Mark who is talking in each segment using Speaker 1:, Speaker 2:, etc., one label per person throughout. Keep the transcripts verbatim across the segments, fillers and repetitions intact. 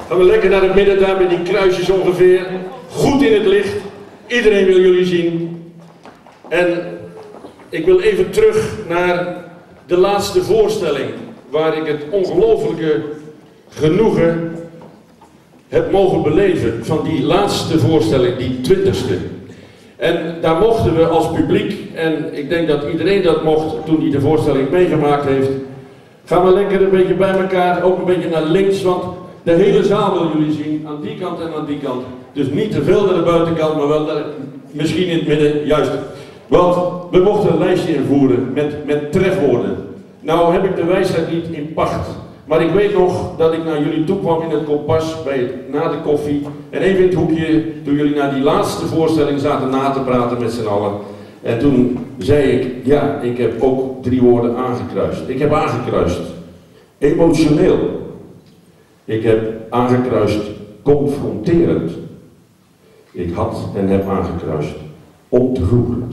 Speaker 1: Gaan we lekker naar het midden, daar met die kruisjes ongeveer. Goed in het licht. Iedereen wil jullie zien. En ik wil even terug naar de laatste voorstelling, waar ik het ongelofelijke genoegen heb mogen beleven van die laatste voorstelling, die twintigste. En daar mochten we als publiek, en ik denk dat iedereen dat mocht toen hij de voorstelling meegemaakt heeft, gaan we lekker een beetje bij elkaar, ook een beetje naar links, want de hele zaal wil jullie zien, aan die kant en aan die kant. Dus niet te veel naar de buitenkant, maar wel naar, misschien in het midden, juist. Want we mochten een lijstje invoeren met, met trefwoorden. Nou heb ik de wijsheid niet in pacht, maar ik weet nog dat ik naar jullie toe kwam in het kompas bij het, na de koffie. En even in het hoekje, toen jullie naar die laatste voorstelling zaten na te praten met z'n allen. En toen zei ik, ja, ik heb ook drie woorden aangekruist. Ik heb aangekruist emotioneel. Ik heb aangekruist confronterend. Ik had en heb aangekruist ontroerend.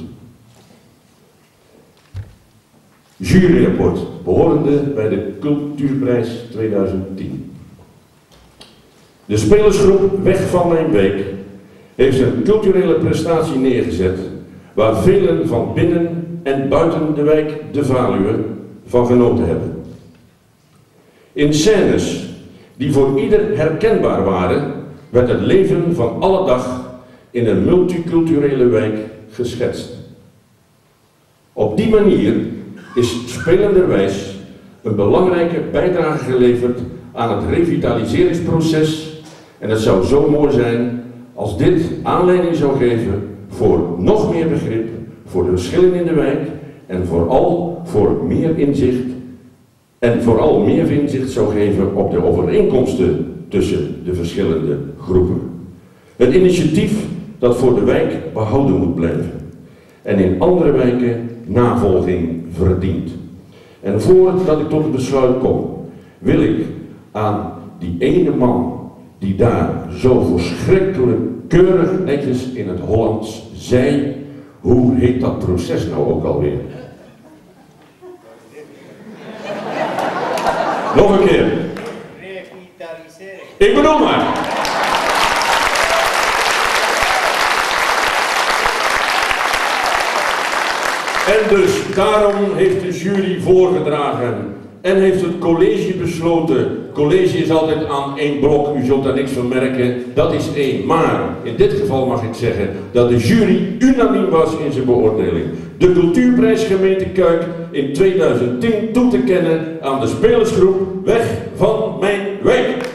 Speaker 1: Juryrapport, behorende bij de Cultuurprijs tweeduizend tien. De spelersgroep Weg van Mijn Week heeft een culturele prestatie neergezet waar velen van binnen en buiten de wijk De Valuwe van genoten hebben. In scènes die voor ieder herkenbaar waren, werd het leven van alle dag in een multiculturele wijk geschetst. Op die manier is spelenderwijs een belangrijke bijdrage geleverd aan het revitaliseringsproces en het zou zo mooi zijn als dit aanleiding zou geven voor nog meer begrip voor de verschillen in de wijk en vooral voor meer inzicht en vooral meer inzicht zou geven op de overeenkomsten tussen de verschillende groepen. Een initiatief dat voor de wijk behouden moet blijven en in andere wijken navolging verdient. En voordat ik tot het besluit kom, wil ik aan die ene man die daar zo verschrikkelijk keurig netjes in het Hollands zei, hoe heet dat proces nou ook alweer? Nog een keer. Revitalisering. Ik bedoel maar. En dus daarom heeft de jury voorgedragen en heeft het college besloten. College is altijd aan één blok, u zult daar niks van merken, dat is één. Maar in dit geval mag ik zeggen dat de jury unaniem was in zijn beoordeling. De Cultuurprijs gemeente Kuik in tweeduizend tien toe te kennen aan de spelersgroep Weg van Mijn Wijk.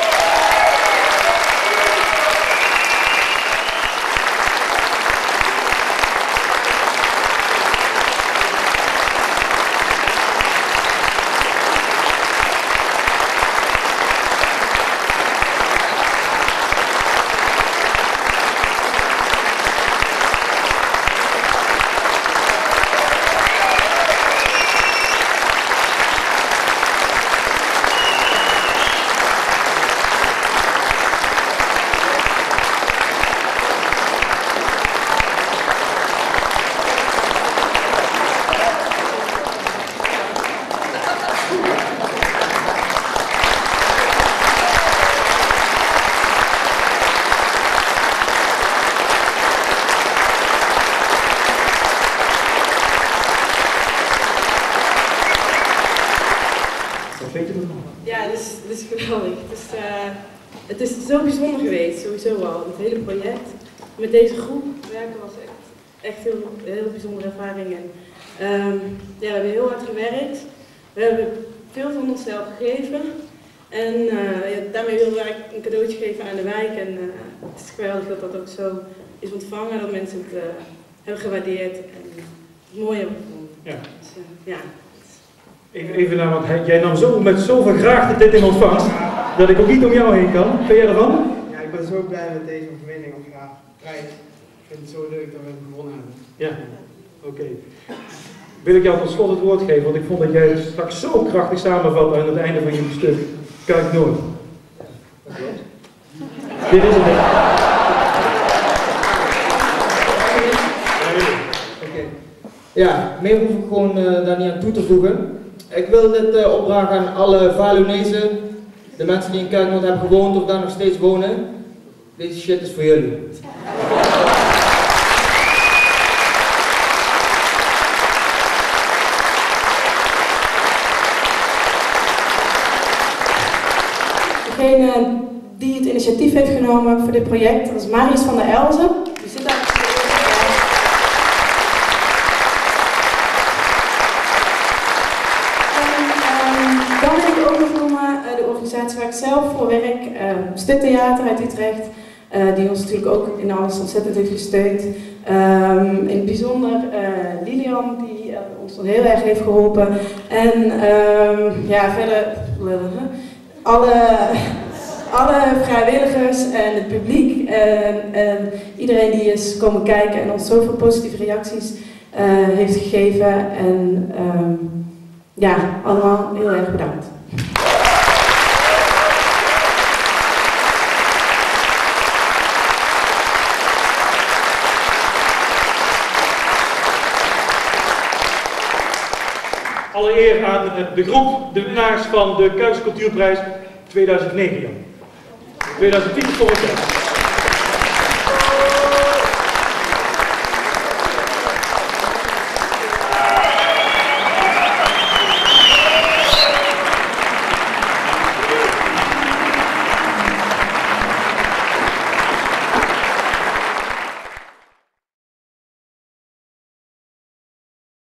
Speaker 2: Ja, het is, het is geweldig. Het is, uh, het is zo bijzonder geweest, sowieso al, het hele project. Met deze groep werken was echt, echt heel, een heel bijzondere ervaring. En, um, ja, we hebben heel hard gewerkt. We hebben veel van onszelf gegeven. En uh, ja, daarmee wilden we eigenlijk een cadeautje geven aan de wijk. En uh, het is geweldig dat dat ook zo is ontvangen, dat mensen het uh, hebben gewaardeerd en het mooi hebben gevonden.
Speaker 3: Ja.
Speaker 2: Dus, uh, ja.
Speaker 3: Even, even naar, want jij nam zo met zoveel graagte dit in ontvangst, dat ik ook niet om jou heen kan. Vind jij ervan?
Speaker 4: Ja, ik ben zo blij met deze overwinning of ja, prijs. Ik vind het zo leuk dat we het gewonnen hebben.
Speaker 3: Ja, oké. Okay. Wil ik jou tot slot het woord geven, want ik vond dat jij het straks zo krachtig samenvat aan het einde van je stuk. Kuik Noord. Dat klopt. Dit is het.
Speaker 4: Oké. Ja, meer hoef ik gewoon uh, daar niet aan toe te voegen. Ik wil dit uh, opdragen aan alle Valuwezen,
Speaker 5: de mensen die in Kerknoord hebben gewoond of daar nog steeds wonen, deze shit is voor jullie.
Speaker 2: Degene die het initiatief heeft genomen voor dit project, dat is Marius van der Elzen. Die zit daar. En, um, dan wil ik ook nog noemen uh, de organisatie waar ik zelf voor werk, uh, Stiptheater uit Utrecht, uh, die ons natuurlijk ook in alles ontzettend heeft gesteund. Um, in het bijzonder uh, Lilian, die uh, ons dan heel erg heeft geholpen. En um, ja, verder alle, alle vrijwilligers en het publiek en, en iedereen die is komen kijken en ons zoveel positieve reacties uh, heeft gegeven. En um, ja, allemaal heel erg bedankt.
Speaker 3: Alle eer aan de groep, de winnaars van de Kuikse Cultuurprijs tweeduizend negen. tweeduizend tien voor het jaar.